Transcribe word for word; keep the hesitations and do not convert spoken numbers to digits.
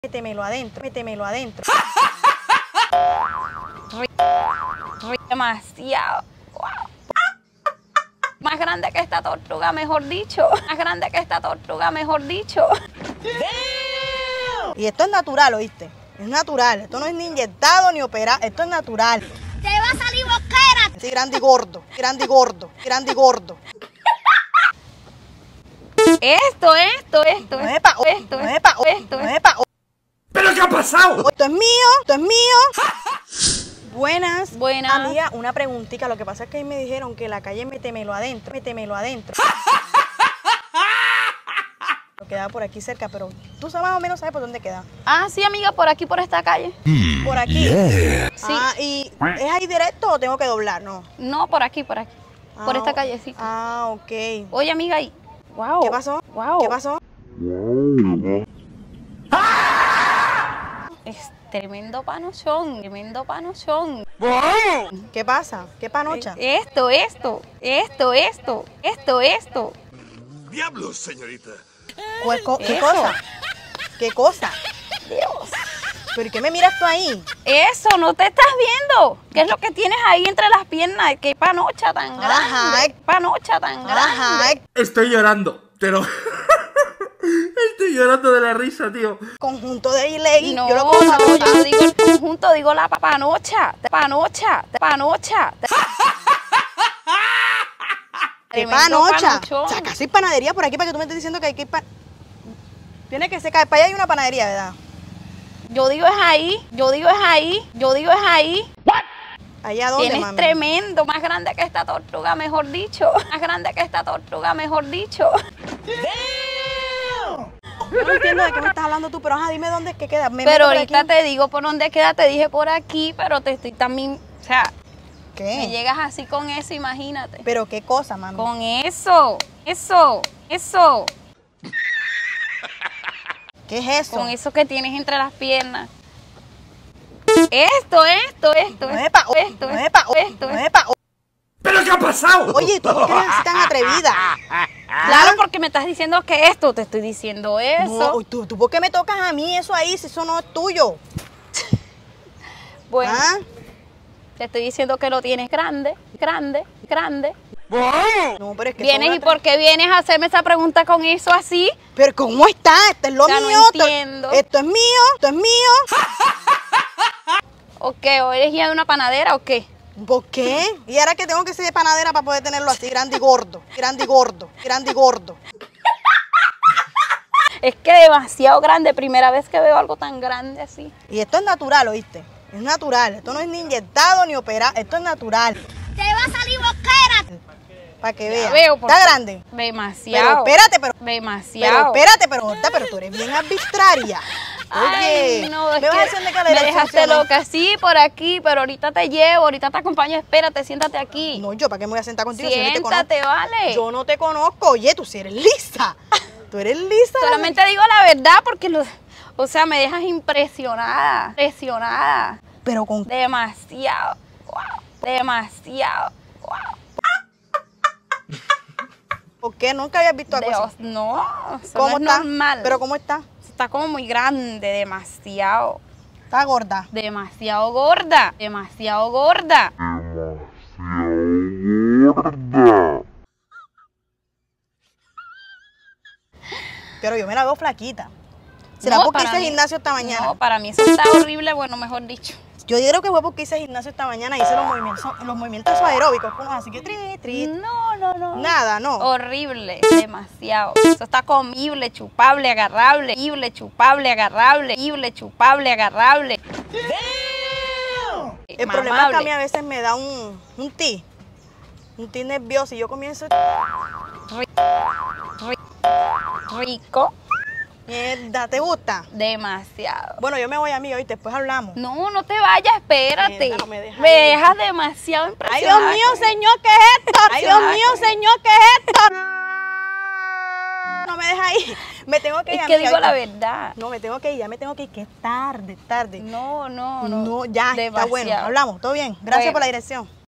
Métemelo adentro, métemelo adentro. Demasiado. Más grande que esta tortuga, mejor dicho. Más grande que esta tortuga, mejor dicho. Y esto es natural, ¿oíste? Es natural. Esto no es ni inyectado ni operado. Esto es natural. ¡Te va a salir boquera! Sí, grande y gordo, grande y gordo, grande y gordo. Esto, esto, esto, No es pa' hoy, esto, no es pa' hoy, esto, no es pa' hoy. ¿Pero qué ha pasado? Esto es mío, esto es mío. Buenas. Buenas. Amiga, una preguntita. Lo que pasa es que ahí me dijeron que la calle Métemelo adentro, métemelo adentro. Lo queda por aquí cerca, pero tú sabes más o menos sabes por dónde queda. Ah, sí, amiga, por aquí, por esta calle. Por aquí. Sí. Ah, ¿y es ahí directo o tengo que doblar? No. No, por aquí, por aquí. Por Ah, esta callecita. Ah, ok. Oye, amiga, y... Wow. ¿Qué pasó? Wow. ¿Qué pasó? Es tremendo panochón, tremendo panochón. ¿Qué pasa? ¿Qué panocha? Esto, esto, esto, esto, esto, esto. Diablos, señorita. ¿Cuál co- ¿Qué Eso. cosa? ¿Qué cosa? Dios. ¿Pero y qué me miras tú ahí? Eso, ¿no te estás viendo? ¿Qué es lo que tienes ahí entre las piernas? ¿Qué panocha tan grande? Ajá. ¿Qué panocha tan grande? Ajá. Estoy llorando, pero... Estoy llorando de la risa, tío. Conjunto de ley. No, yo lo puedo no, yo notar. no digo el conjunto, digo la panocha, panocha, panocha. ¿Qué Tremendo panocha? panochón. O sea, casi hay panadería por aquí para que tú me estés diciendo que hay que ir pa... Tiene que ser, para allá hay una panadería, ¿verdad? Yo digo es ahí, yo digo es ahí, yo digo es ahí. ¿Allá dónde, Tienes mami? tremendo, más grande que esta tortuga, mejor dicho. Más grande que esta tortuga, mejor dicho. Yo no entiendo de qué me estás hablando tú, pero ajá, dime dónde es que queda. Me Pero meto por ahorita aquí. te digo por dónde queda, te dije por aquí, pero te estoy también, o sea, me ¿Qué? llegas así con eso, imagínate. ¿Pero qué cosa, mami? Con eso, eso, eso, ¿Qué es eso? con eso que tienes entre las piernas. Esto, esto, esto, No es pa' hoy, esto, no es pa' hoy, esto, no es pa' hoy. ¿Pero qué ha pasado? Oye, ¿tú por qué eres así tan atrevida? Claro, porque me estás diciendo que esto, te estoy diciendo eso. No, ¿tú, ¿tú por qué me tocas a mí eso ahí si eso no es tuyo? Bueno, ¿Ah? te estoy diciendo que lo tienes grande, grande, grande. No, pero es que Vienes esto y es una por qué vienes a hacerme esa pregunta con eso así. tra- Pero ¿cómo está? Esto es lo O sea, no mío. esto- entiendo. Esto es mío, esto es mío. ¿O qué? ¿O eres ya de una panadera o qué? ¿Por qué? Y ahora que tengo que ser de panadera para poder tenerlo así, grande y gordo, grande y gordo, grande y gordo. Es que demasiado grande, primera vez que veo algo tan grande así. Y esto es natural, ¿oíste? Es natural. Esto no es ni inyectado ni operado. Esto es natural. ¡Te va a salir boquera! Para que Ya veas. veo, porque- Está grande. Pero Demasiado. espérate, pero... Pero Demasiado. espérate, pero Horta, pero tú eres bien arbitraria. Oye, Ay, no, es me vas a que hacer de me cadera. dejaste loca, sí, por aquí, pero ahorita te llevo, ahorita te acompaño, espérate, siéntate aquí. No, yo, ¿para qué me voy a sentar contigo si yo ni te conozco? Siéntate, vale. Yo no te conozco. Oye, tú sí eres lisa. Tú eres lisa. Solamente digo la verdad porque, lo, o sea, me dejas impresionada, impresionada. Pero con... Demasiado, wow, demasiado, wow. ¿Por qué? Nunca habías visto algo Dios, así. no, eso ¿Cómo no está? es normal. ¿Pero cómo está? Está como muy grande, demasiado, Está gorda. demasiado gorda, demasiado gorda. Pero yo me la veo flaquita. ¿Será No, porque para hice mí- gimnasio esta mañana? No, para mí eso está horrible, bueno, mejor dicho. Yo creo que fue porque hice gimnasio esta mañana y hice los movimientos, los movimientos esos aeróbicos, como así que tri, tri. No, no, no. Nada, no. Horrible, demasiado. Eso está comible, chupable, agarrable, comible, chupable, agarrable, comible, chupable, agarrable. El problema es que a mí a veces me da un, un ti, un ti nervioso y yo comienzo, Rico, mierda, ¿te gusta? demasiado. Bueno, yo me voy, amigo, y después hablamos. No, no te vayas, espérate. Mierda, no me deja me ir. dejas demasiado Ay, impresionada. Dios mío, con eso. señor, ¿qué es esto? Ay, Dios Impresionada mío, con señor, ¿qué es esto? No me deja ir. Me tengo que ir. Es que amiga, digo la ¿oíste? verdad. No, me tengo que ir, ya me tengo que ir, que es tarde, tarde. No, no, no. No, ya, está bueno. Demasiado. Hablamos, todo bien. Gracias Bueno. por la dirección.